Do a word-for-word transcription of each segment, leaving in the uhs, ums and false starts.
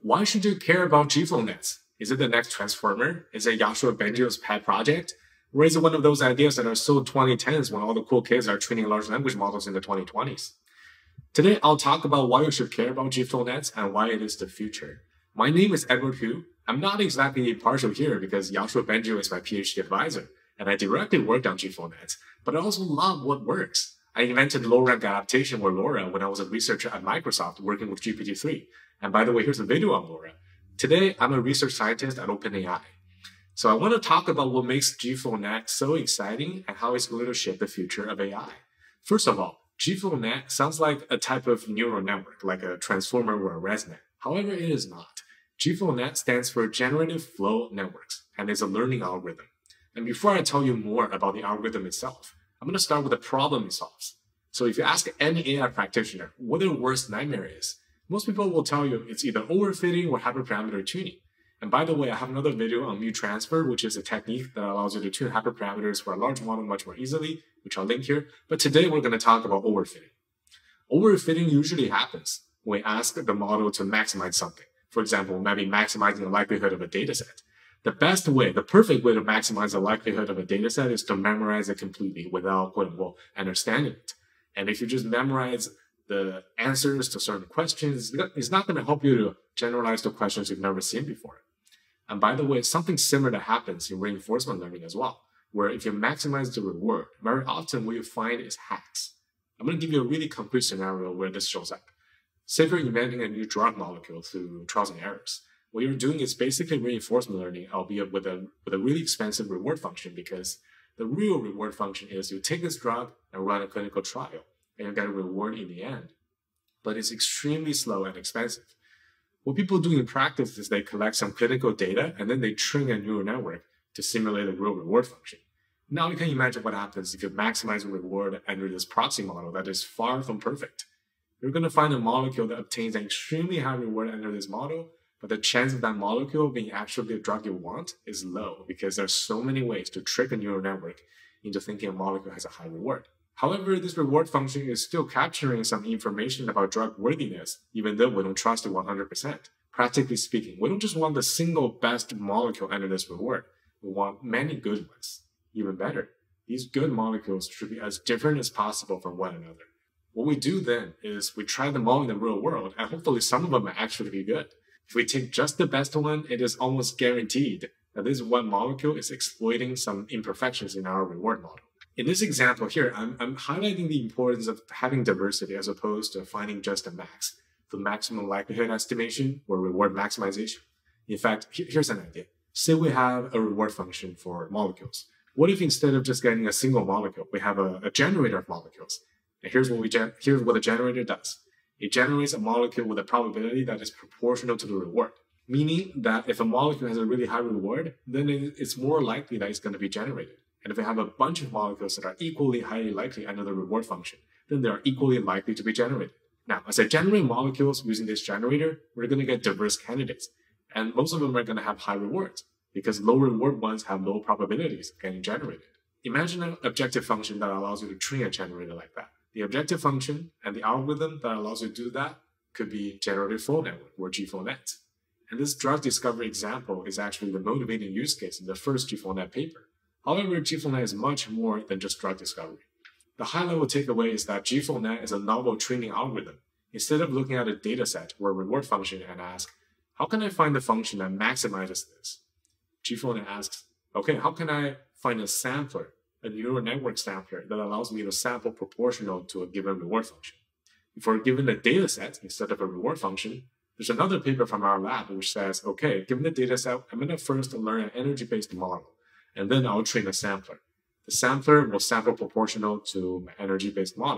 Why should you care about GFlowNets? Is it the next transformer? Is it Yoshua Bengio's pet project? Or is it one of those ideas that are so twenty tens when all the cool kids are training large language models in the twenty twenties? Today, I'll talk about why you should care about GFlowNets and why it is the future. My name is Edward Hu. I'm not exactly impartial here because Yoshua Bengio is my PhD advisor, and I directly worked on GFlowNets, but I also love what works. I invented low-rank adaptation or LoRa when I was a researcher at Microsoft working with G P T three. And by the way, here's a video on LoRa. Today, I'm a research scientist at OpenAI. So I want to talk about what makes GFlowNet so exciting and how it's going to shape the future of A I. First of all, GFlowNet sounds like a type of neural network, like a transformer or a ResNet. However, it is not. GFlowNet stands for Generative Flow Networks, and is a learning algorithm. And before I tell you more about the algorithm itself, I'm going to start with the problem it solves. So if you ask any A I practitioner what their worst nightmare is, most people will tell you it's either overfitting or hyperparameter tuning. And by the way, I have another video on mu transfer, which is a technique that allows you to tune hyperparameters for a large model much more easily, which I'll link here. But today we're going to talk about overfitting. Overfitting usually happens when we ask the model to maximize something. For example, maybe maximizing the likelihood of a data set. The best way, the perfect way to maximize the likelihood of a data set is to memorize it completely without, quote unquote, understanding it. And if you just memorize the answers to certain questions, it's not going to help you to generalize to questions you've never seen before. And by the way, something similar that happens in reinforcement learning as well, where if you maximize the reward, very often what you find is hacks. I'm going to give you a really concrete scenario where this shows up. Say you're inventing a new drug molecule through trials and errors. What you're doing is basically reinforcement learning, albeit with a, with a really expensive reward function, because the real reward function is you take this drug and run a clinical trial, and you get a reward in the end. But it's extremely slow and expensive. What people do in practice is they collect some clinical data, and then they train a neural network to simulate a real reward function. Now you can imagine what happens if you maximize a reward under this proxy model that is far from perfect. You're going to find a molecule that obtains an extremely high reward under this model, but the chance of that molecule being actually the drug you want is low because there's so many ways to trick a neural network into thinking a molecule has a high reward. However, this reward function is still capturing some information about drug worthiness, even though we don't trust it one hundred percent. Practically speaking, we don't just want the single best molecule under this reward. We want many good ones. Even better, these good molecules should be as different as possible from one another. What we do then is we try them all in the real world, and hopefully some of them will actually be good. If we take just the best one, it is almost guaranteed that this one molecule is exploiting some imperfections in our reward model. In this example here, I'm, I'm highlighting the importance of having diversity as opposed to finding just a max, the maximum likelihood estimation or reward maximization. In fact, here's an idea. Say we have a reward function for molecules. What if instead of just getting a single molecule, we have a, a generator of molecules? And here's what we gen here's what a generator does. It generates a molecule with a probability that is proportional to the reward, meaning that if a molecule has a really high reward, then it's more likely that it's going to be generated. And if we have a bunch of molecules that are equally highly likely under the reward function, then they are equally likely to be generated. Now, as I generate molecules using this generator, we're going to get diverse candidates. And most of them are going to have high rewards because low reward ones have low probabilities of getting generated. Imagine an objective function that allows you to train a generator like that. The objective function and the algorithm that allows you to do that could be Generative Flow Network or GFlowNet. And this drug discovery example is actually the motivating use case in the first GFlowNet paper. However, GFlowNet is much more than just drug discovery. The high-level takeaway is that GFlowNet is a novel training algorithm. Instead of looking at a dataset or a reward function and ask, how can I find the function that maximizes this? GFlowNet asks, okay, how can I find a sampler, a neural network sampler that allows me to sample proportional to a given reward function? If we're given a dataset instead of a reward function, there's another paper from our lab which says, okay, given the dataset, I'm going to first learn an energy-based model. And then I'll train a sampler. The sampler will sample proportional to my energy-based model.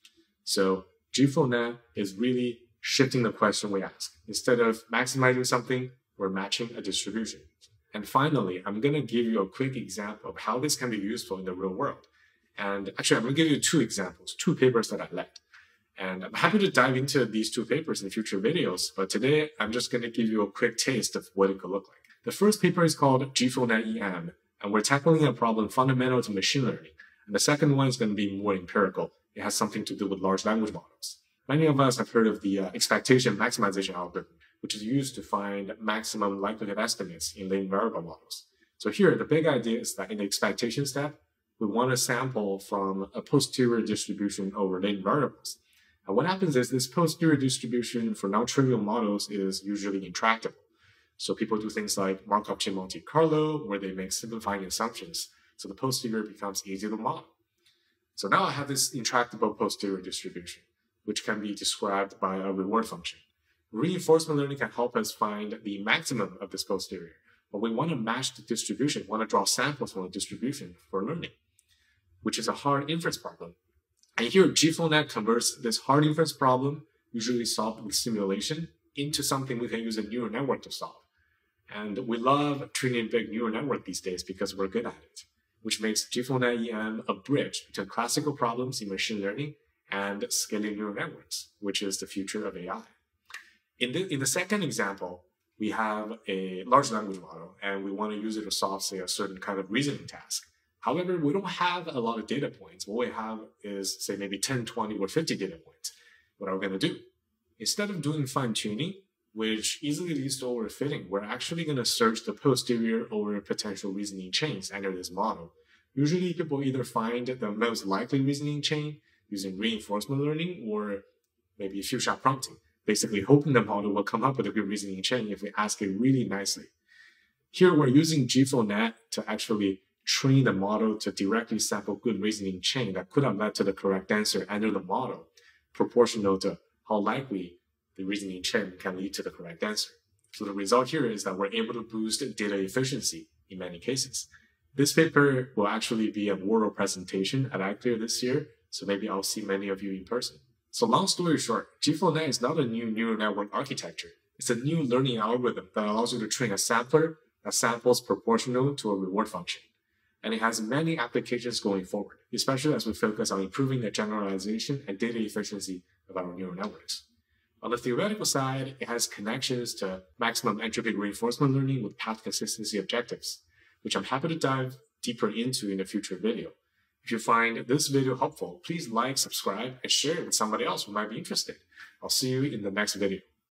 So GFlowNet is really shifting the question we ask. Instead of maximizing something, we're matching a distribution. And finally, I'm going to give you a quick example of how this can be useful in the real world. And actually, I'm going to give you two examples, two papers that I led. And I'm happy to dive into these two papers in future videos, but today I'm just going to give you a quick taste of what it could look like. The first paper is called GFlowNet-E M, and we're tackling a problem fundamental to machine learning. And the second one is going to be more empirical. It has something to do with large language models. Many of us have heard of the uh, expectation maximization algorithm, which is used to find maximum likelihood estimates in latent variable models. So here, the big idea is that in the expectation step, we want to sample from a posterior distribution over latent variables. And what happens is this posterior distribution for non-trivial models is usually intractable. So people do things like Markov chain Monte Carlo, where they make simplifying assumptions. So the posterior becomes easy to model. So now I have this intractable posterior distribution, which can be described by a reward function. Reinforcement learning can help us find the maximum of this posterior, but we want to match the distribution, we want to draw samples from the distribution for learning, which is a hard inference problem. And here, GFlowNet converts this hard inference problem, usually solved with simulation, into something we can use a neural network to solve. And we love training big neural network these days because we're good at it, which makes GFlowNet-E M a bridge between classical problems in machine learning and scaling neural networks, which is the future of A I. In the, in the second example, we have a large language model, and we want to use it to solve, say, a certain kind of reasoning task. However, we don't have a lot of data points. What we have is, say, maybe ten, twenty, or fifty data points. What are we going to do? Instead of doing fine-tuning, which easily leads to overfitting, we're actually going to search the posterior over potential reasoning chains under this model. Usually, people either find the most likely reasoning chain using reinforcement learning or maybe few-shot prompting, basically hoping the model will come up with a good reasoning chain if we ask it really nicely. Here, we're using GFlowNet to actually train the model to directly sample good reasoning chain that could have led to the correct answer under the model, proportional to how likely the reasoning chain can lead to the correct answer. So the result here is that we're able to boost data efficiency in many cases. This paper will actually be a oral presentation at I C L E A this year, so maybe I'll see many of you in person. So long story short, GFlowNet is not a new neural network architecture. It's a new learning algorithm that allows you to train a sampler that samples proportional to a reward function. And it has many applications going forward, especially as we focus on improving the generalization and data efficiency of our neural networks. On the theoretical side, it has connections to maximum entropy reinforcement learning with path consistency objectives, which I'm happy to dive deeper into in a future video. If you find this video helpful, please like, subscribe, and share it with somebody else who might be interested. I'll see you in the next video.